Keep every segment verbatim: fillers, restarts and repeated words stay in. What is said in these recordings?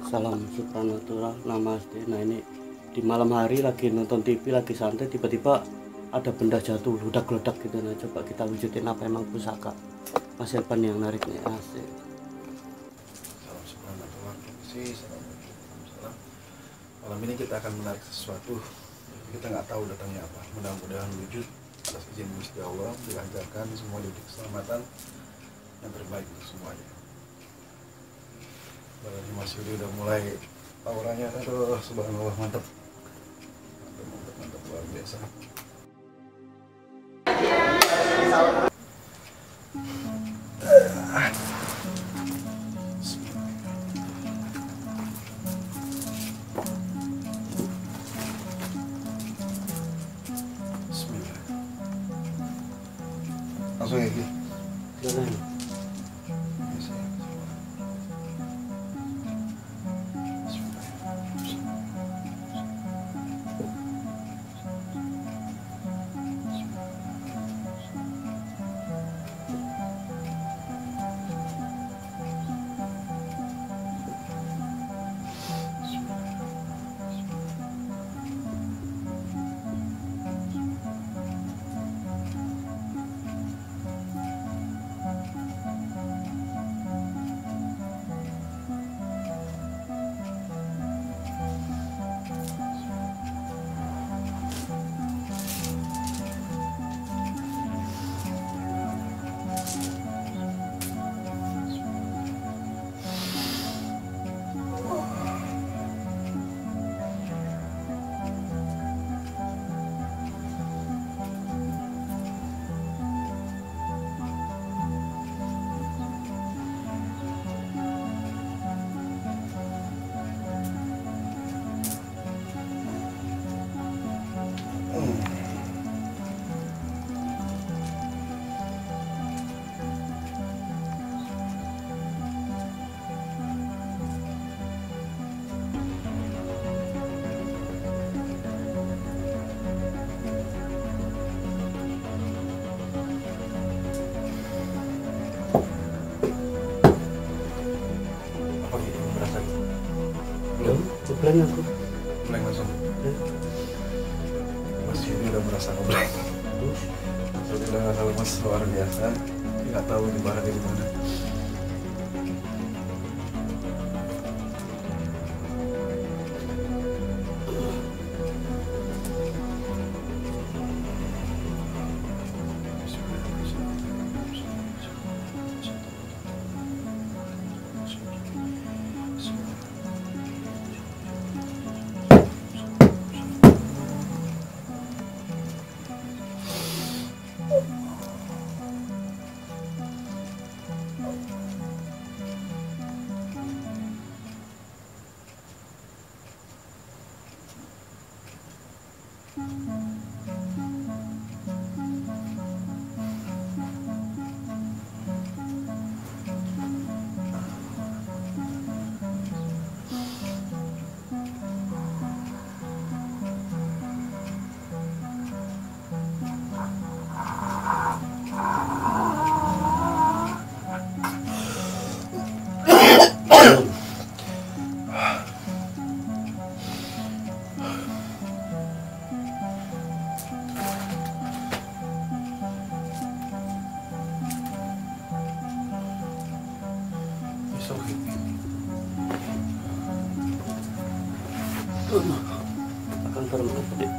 Salam supranatural, namaste. Nah ini di malam hari lagi nonton T V, lagi santai, tiba-tiba ada benda jatuh, ledak-ledak gitu. Nah coba kita wujudin apa emang pusaka Mas Elvan yang nariknya. Asik. Salam supranatural, sih. Salam. Malam ini kita akan menarik sesuatu. Kita nggak tahu datangnya apa. Mudah-mudahan wujud atas izin Gusti Allah dilancarkan, semua diberi keselamatan yang terbaik untuk semuanya. Berarti Mas Yudi udah mulai auranya, aduh subhanallah, mantap mantap mantap, mantap luar biasa. Bismillah, langsung ya Ki. Silakan. Apa gitu merasa Belum, ngeblank aku. ngeblank langsung? Ya. Mas Yudi udah merasa ngeblank. Terus, Jadi udah kalau Mas luar biasa, nggak tahu di bahannya di mana. It's okay. akan terlalu tadi.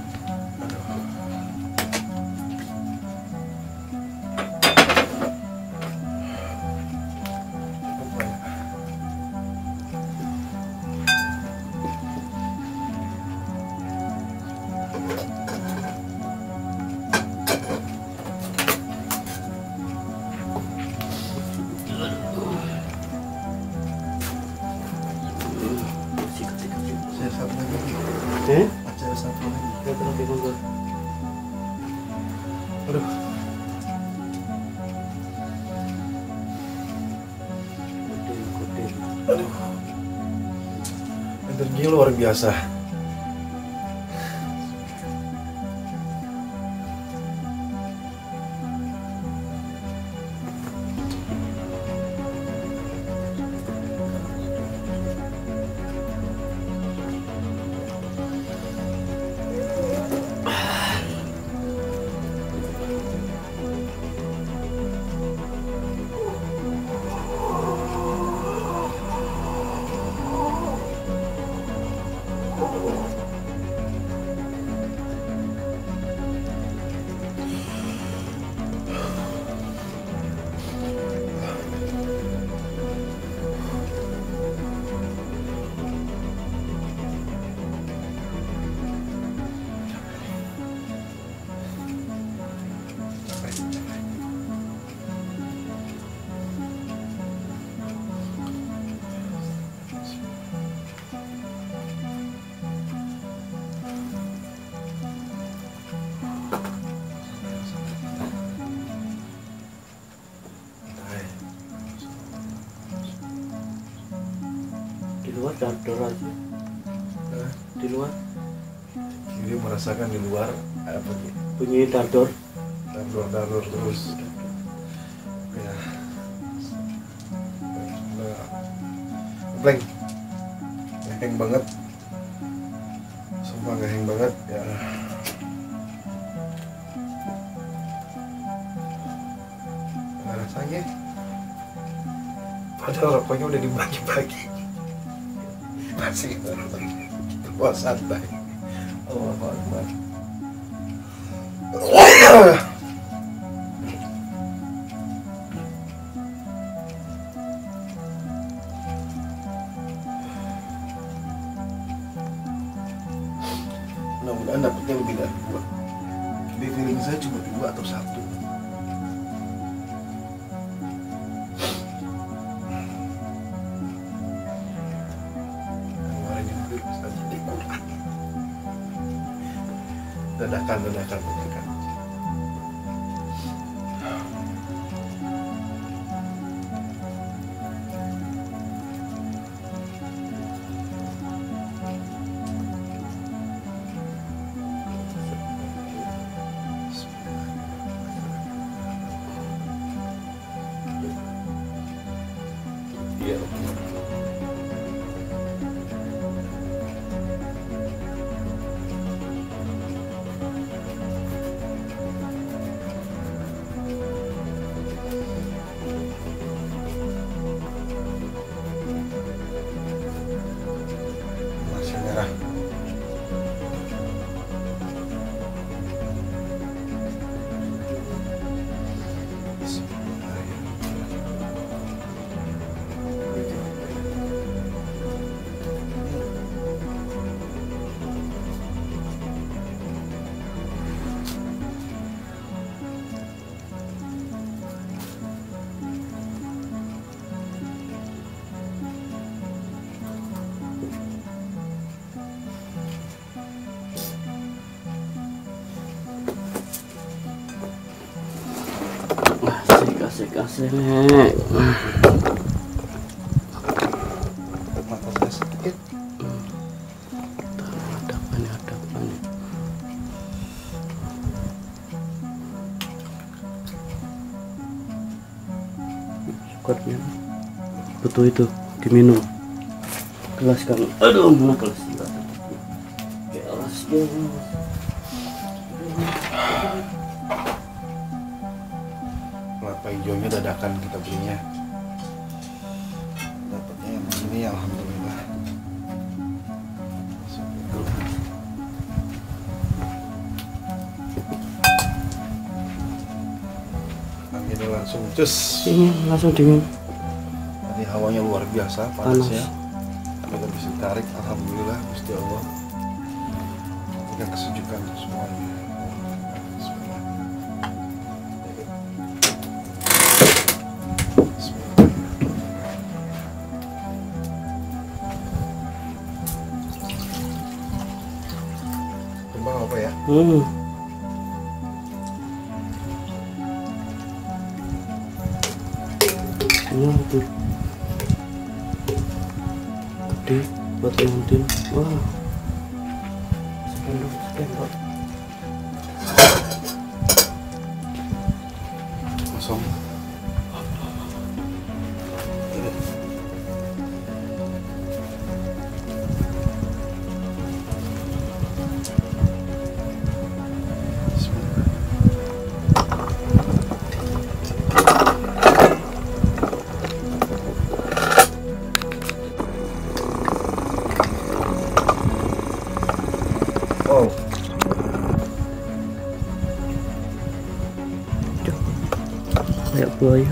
Saya satu lagi. Eh? Acara satu lagi. Kita terlalu monggo. Aduh. Kode, kode. Aduh. Energinya luar biasa. dar-dar aja Nah, di luar. jadi merasakan di luar apa nih? Bunyi dar-dar. Dar-dar terus. Ya. Nah, blank. Ngeheng banget. Sumpah ngeheng banget ya. Nggak rasanya. Padahal rokoknya udah dibagi-bagi. Masih terbawa santai. Allahu Akbar. Mudah-mudahan dapetnya lebih dari dua. Tapi feeling saya cuma dua atau satu. Kemarin yang hampir bisa jadi Quran. Dadakan, dadakan, dadakan. Iya. Masih merah. Asik asik nek. Mata saya sedikit. Ada apa nih, ada apa nih? Sukarnya butuh itu diminum. Gelas kan, aduh mana gelas? Gelas gelas. Kelapa hijaunya dadakan kita belinya. Dapatnya yang begini alhamdulillah. Anginnya langsung cus. Dingin, langsung dingin. Tadi hawanya luar biasa panasnya. Kita bisa tarik alhamdulillah Gusti Allah. Berikan kesejukan untuk semuanya. Kembang apa ya? Hmm. Ini tuh. Gede buat ngantin. Wah. Spendok, spendok. Kosong. Oh, Kayak buaya.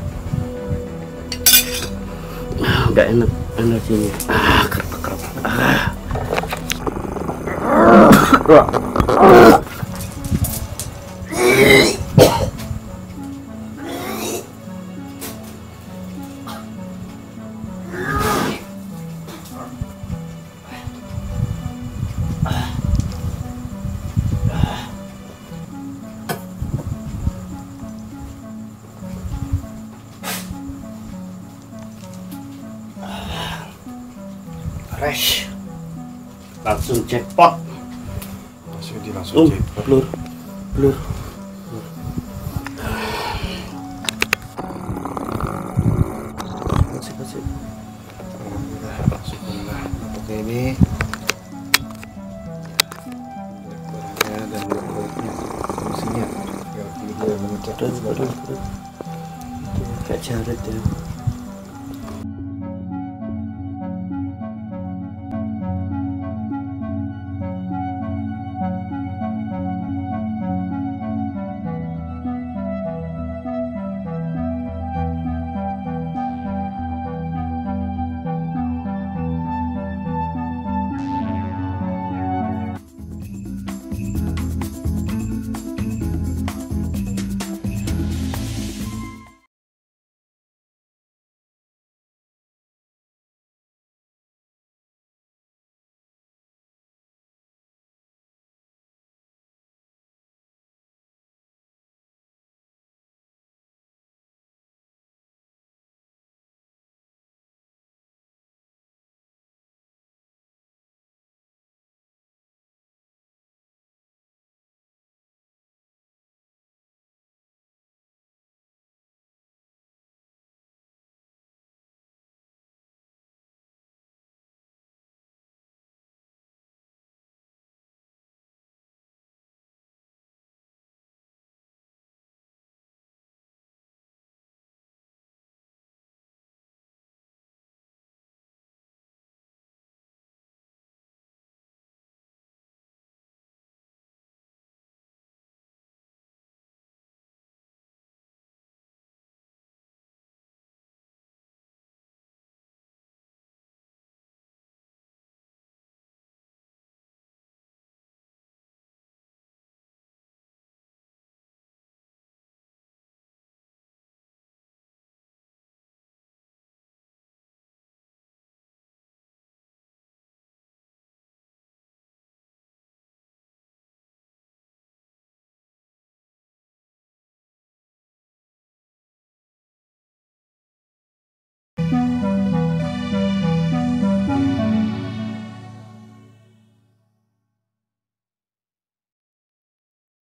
Nggak enak energinya. Ah, kerap kerap. Ah. fresh, langsung jackpot. Mas Yudi langsung Um, jackpot. blur, blur. Kasih, kasih. Alhamdulillah, syukurlah. Oke ini ya, dan baiknya fungsinya. Ya, video mengucapkan Terus, terus, terus. Kayak jaret ya.